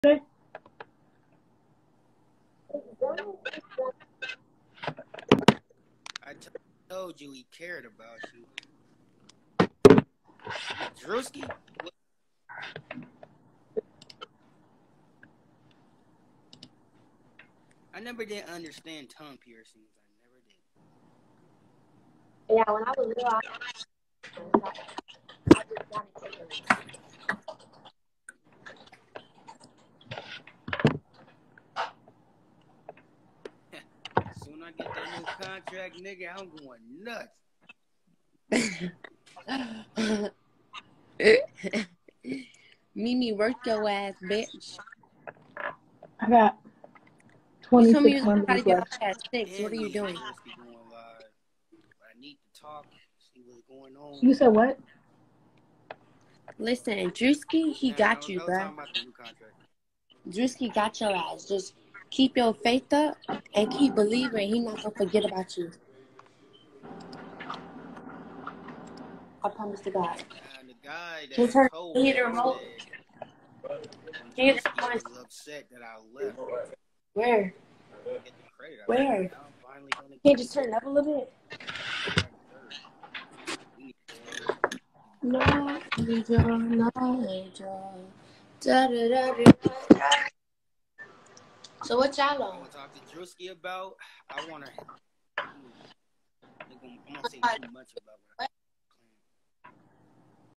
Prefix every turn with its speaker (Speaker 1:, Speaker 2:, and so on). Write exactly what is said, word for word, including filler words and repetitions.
Speaker 1: I told you he cared about you. Drewski? I never did understand tongue piercings. I never did.
Speaker 2: Yeah, when I was little, I, I just wanted to.
Speaker 1: Soon I get that new contract, nigga, I'm going nuts.
Speaker 3: Mimi, work your ass, bitch.
Speaker 2: I got
Speaker 3: You told me you
Speaker 2: twenty-six
Speaker 3: was gonna try to
Speaker 2: hundred
Speaker 3: get
Speaker 2: left.
Speaker 3: off at six. What are you doing?
Speaker 1: Going live. I need to talk, see what's going on.
Speaker 2: You said what?
Speaker 3: Listen, Drewski, he
Speaker 1: Nah,
Speaker 3: got
Speaker 1: I was,
Speaker 3: you,
Speaker 1: I was
Speaker 3: bro.
Speaker 1: talking about the new contract.
Speaker 3: Drewski got your ass. Just keep your faith up and keep believing. He not gonna forget about you. I promise to God.
Speaker 1: Nah, the guy
Speaker 3: Can you
Speaker 1: that
Speaker 3: turn
Speaker 1: told
Speaker 3: can you
Speaker 1: me
Speaker 3: hit the remote?
Speaker 1: that
Speaker 3: Can you hit the
Speaker 1: Drewski
Speaker 3: remote?
Speaker 1: was upset that I left.
Speaker 3: Where?
Speaker 1: Get the credit. I
Speaker 3: Where?
Speaker 1: now I'm finally gonna
Speaker 3: Can you just turn it up a little bit? Knowledge, knowledge, da da da da. So what y'all
Speaker 1: I
Speaker 3: on?
Speaker 1: want to talk to Drewski about. I want to. I'm gonna say too much about what I